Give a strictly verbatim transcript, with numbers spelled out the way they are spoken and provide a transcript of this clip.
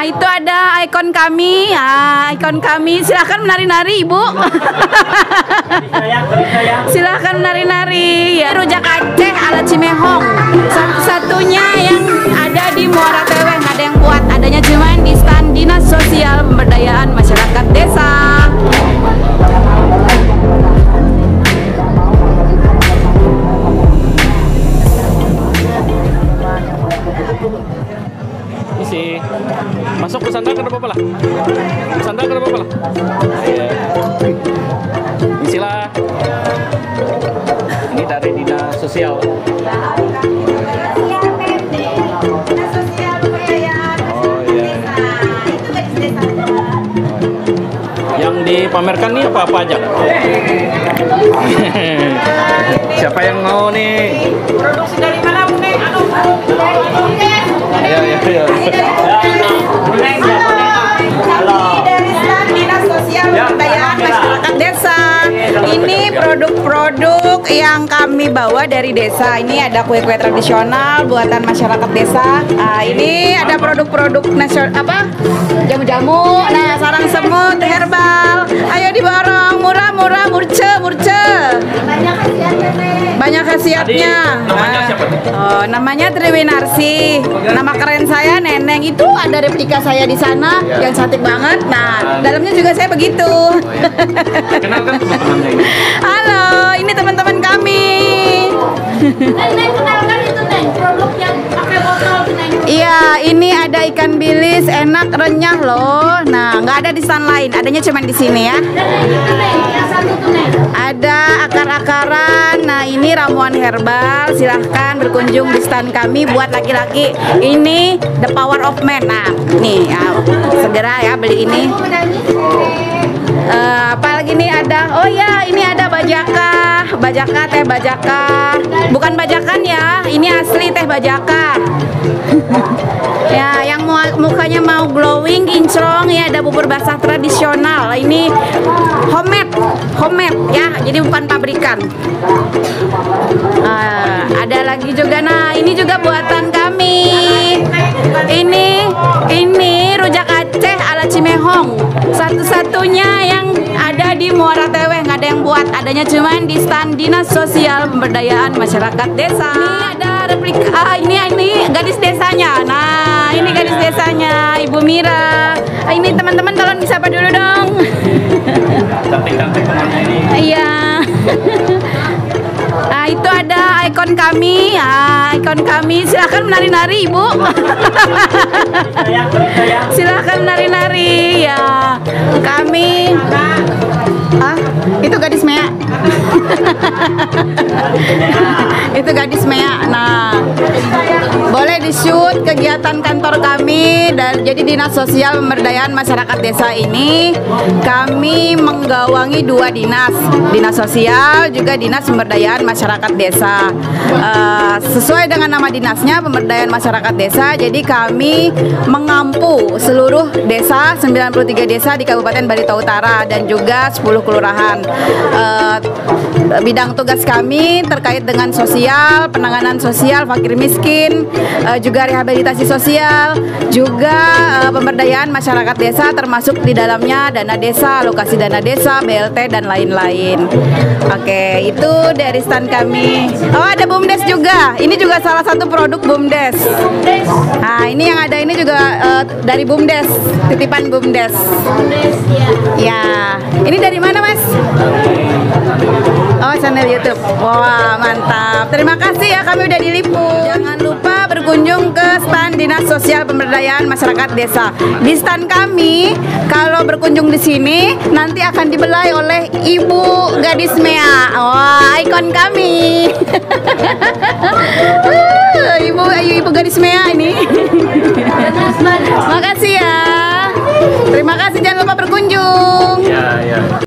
itu ada ikon kami, ah, ikon kami. Silahkan menari-nari, Ibu. Silahkan menari-nari. Ya, rujak Aceh ala Cimehong. Satu-satunya yang ada di Muara Tewe, nggak ada yang buat. Adanya cuma di stand Dinas Sosial Pemberdayaan Masyarakat Desa. Isi masuk ke sandal kenapa apa lah? Sandal kenapa apa lah? Iya. Isilah. Ini dari Dinas Sosial. Oh iya. Yang dipamerkan nih apa-apa aja? Siapa yang mau nih? Produksi dari mana, Bu Neng? Ayo, ayo, ayo. Halo. Dari stand Dinas Sosial Pemberdayaan Masyarakat Desa. Ini produk-produk yang kami bawa dari desa. Ini ada kue-kue tradisional buatan masyarakat desa. Nah, ini ada produk-produk nasional apa? Jamu-jamu. Nah, sarang semut, herbal. Ayo diborong, murah-murah, murce, murce. Banyak khasiatnya. Namanya siapa tuh? Oh, namanya Triwinarsi. Nama keren saya Neneng. Itu ada replika saya di sana yang cantik banget. Nah, dalamnya juga saya begitu. Kenalkan teman-temannya ini. Halo, ini teman-teman kami. Neng, kenalkan itu Neng, produk yang pakai botol Neng. Iya, ini ada ikan bilis enak renyah loh. Nah, nggak ada di stand lain, adanya cuma di sini ya. Dan itu Neng, yang satu tuh Neng. Ada akar-akaran. Nah, ini ramuan herbal. Silahkan berkunjung di stand kami buat laki-laki. Ini the power of man. Nah, nih ya, segera ya beli ini. Uh, apalagi nih ada, oh ya ini ada bajaka, bajaka teh bajaka, bukan bajakan ya, ini asli teh bajaka. Ya, yang mu- mukanya mau glowing, kinclong ya, ada bubur basah tradisional. Ini homemade, homemade ya, jadi bukan pabrikan. Uh, ada lagi juga, nah ini juga buatan kami. Ini, ini rujak Aceh ala Cimehong. Satu-satunya yang ada di Muara Tewe, nggak ada yang buat. Adanya cuma di stand Dinas Sosial Pemberdayaan Masyarakat Desa. Ini ada replika, ah, ini ini gadis desanya. Nah, ini gadis desanya, Ibu Mira. Ah, ini teman-teman tolong disapa dulu dong. Cantik-cantik temannya ini. Iya. Nah, itu ada ikon kami, ah, ikon kami. Silahkan menari-nari, Ibu. Silahkan menari-nari, ya. Kami, ah, itu gadis Mea. Itu gadis Mea. Nah, boleh di-shoot kegiatan kantor kami. Dan jadi Dinas Sosial Pemberdayaan Masyarakat Desa ini kami menggawangi dua dinas, Dinas Sosial juga Dinas Pemberdayaan Masyarakat Desa. Uh, sesuai dengan nama dinasnya, Pemberdayaan Masyarakat Desa. Jadi kami mengampu seluruh desa, sembilan puluh tiga desa di Kabupaten Barito Utara dan juga sepuluh kelurahan. Uh, bidang tugas kami terkait dengan sosial, penanganan sosial, fakir miskin, uh, juga rehabilitasi sosial, juga uh, pemberdayaan masyarakat desa, termasuk di dalamnya dana desa, alokasi dana desa, B L T dan lain-lain. Oke, itu dari stand kami. Oh, ada BUMDes juga. Ini juga salah satu produk BUMDes. Nah, ini yang ada ini juga uh, dari BUMDes, titipan BUMDes. Ya, ini dari mana, Mas? Oh, channel YouTube. Wah, mantap. Terima kasih ya, kami udah diliput. Jangan lupa berkunjung ke stand Dinas Sosial Pemberdayaan Masyarakat Desa. Di stand kami, kalau berkunjung di sini nanti akan dibelai oleh Ibu Gadis Mea. Wah, ikon kami.